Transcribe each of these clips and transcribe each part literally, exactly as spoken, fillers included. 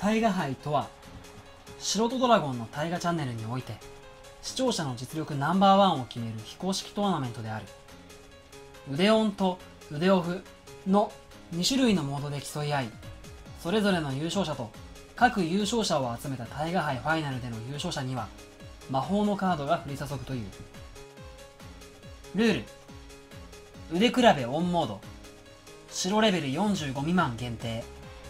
タガ杯とは、素人ドラゴンのタイガチャンネルにおいて視聴者の実力ナンバーワンを決める非公式トーナメントである。腕オンと腕オフのに種類のモードで競い合い、それぞれの優勝者と各優勝者を集めたタイガ杯ファイナルでの優勝者には魔法のカードが降り注ぐという。ルール、腕比べオンモード、白レベルよんじゅうご未満限定。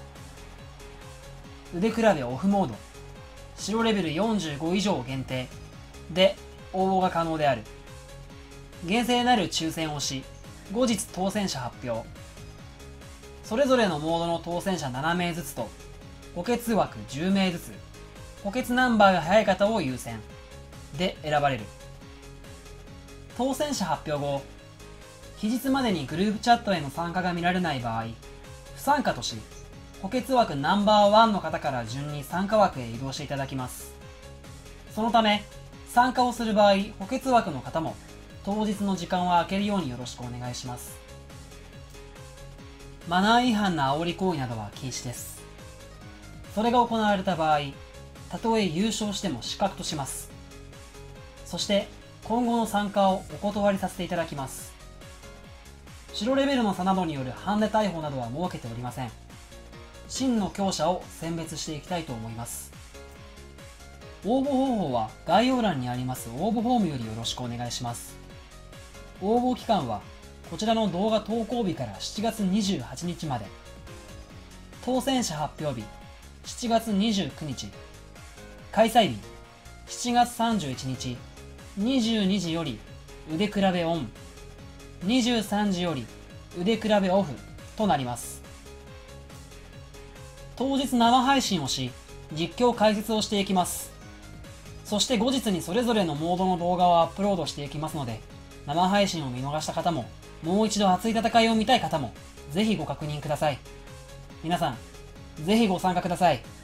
腕比べオフモード、白レベルよんじゅうご以上限定で応募が可能である。厳正なる抽選をし、後日当選者発表。それぞれのモードの当選者なな名ずつと補欠枠じゅう名ずつ、補欠ナンバーが早い方を優先で選ばれる。当選者発表後、期日までにグループチャットへの参加が見られない場合、不参加とし、補欠枠ナンバーワンの方から順に参加枠へ移動していただきます。そのため、参加をする場合、補欠枠の方も当日の時間は空けるようによろしくお願いします。マナー違反の煽り行為などは禁止です。それが行われた場合、たとえ優勝しても失格とします。そして今後の参加をお断りさせていただきます。白レベルの差などによるハンデ逮捕などは設けておりません。真の強者を選別していきたいと思います。応募方法は概要欄にあります応募フォームよりよろしくお願いします。応募期間はこちらの動画投稿日からしちがつにじゅうはちにちまで。当選者発表日しちがつにじゅうくにち、開催日しちがつさんじゅういちにちにじゅうにじより腕比べオン、にじゅうさんじより腕比べオフとなります。当日生配信をし、実況解説をしていきます。そして後日にそれぞれのモードの動画をアップロードしていきますので、生配信を見逃した方も、もう一度熱い戦いを見たい方も、ぜひご確認ください。皆さん、ぜひご参加ください。